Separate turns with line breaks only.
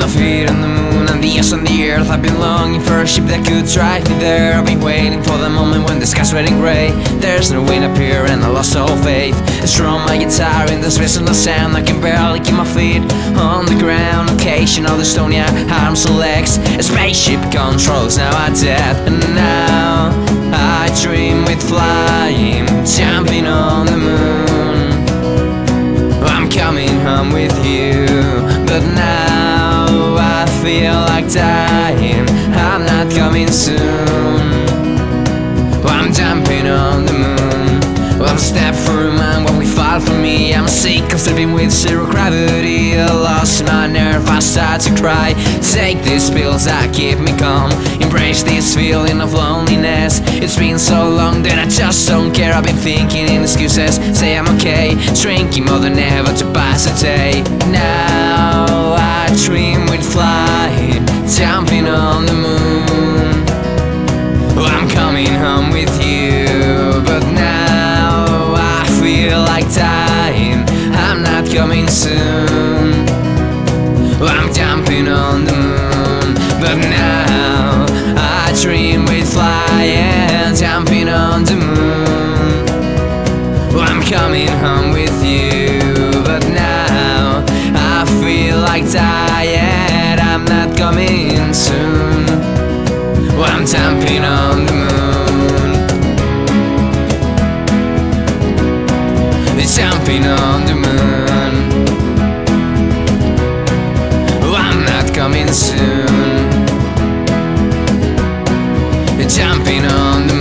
my feet on the moon and the yes on the earth. I've been longing for a ship that could drive me there. I've been waiting for the moment when the sky's red and grey. There's no wind up here and I lost all faith. I strum my guitar in this whistle sound. I can barely keep my feet on the ground. Occasional dystonia, arms and legs. A spaceship controls now are dead. And now I dream with flying, jumping on the moon. I'm coming home with you, but now I feel like dying. I'm not coming soon. I'm jumping on the moon. One step for a man when we fall for me. I'm sick of sleeping with zero gravity. I lost my nerve, I start to cry. Take these pills that keep me calm. Embrace this feeling of loneliness. It's been so long that I just don't care. I've been thinking in excuses, say I'm okay, drinking more than ever to pass a day. Now I dream with flying, jumping on the moon. I'm coming home with you, but now I feel like dying. I'm not coming soon. I'm jumping on the moon, but now I dream with flying, jumping on the moon. I'm coming home with you, but now I feel like dying. I'm not coming soon. I'm jumping on the moon. Jumping on the moon. I'm not coming soon. Jumping on the moon.